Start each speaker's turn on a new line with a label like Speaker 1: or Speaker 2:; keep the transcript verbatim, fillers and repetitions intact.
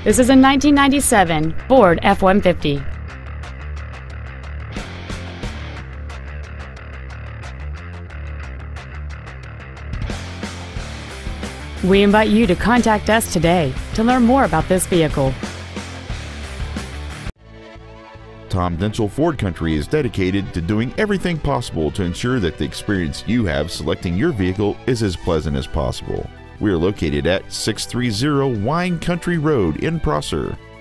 Speaker 1: This is a nineteen ninety-seven Ford F one fifty. We invite you to contact us today to learn more about this vehicle.
Speaker 2: Tom Denchel Ford Country is dedicated to doing everything possible to ensure that the experience you have selecting your vehicle is as pleasant as possible. We are located at six three zero Wine Country Road in Prosser.